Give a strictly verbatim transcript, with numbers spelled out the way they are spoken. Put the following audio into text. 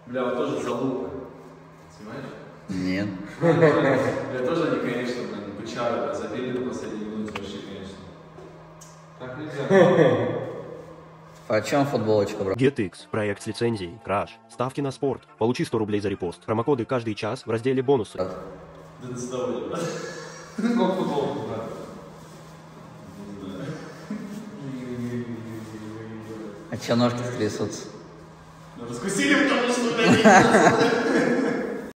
Бля, вот тоже залупа. Понимаешь? Нет. Бля, тоже они, конечно, блин, бычары, забили на последней минуте вообще, конечно. Так нельзя. Почем футболочка, бро? GetX. Проект с лицензией. Краш. Ставки на спорт. Получи сто рублей за репост. Промокоды каждый час в разделе бонусы. Да ты с довольным, брат. Сколько футболок, брат? Не знаю. А че ножки трясутся? Ну, раскусили, потому что, блядь,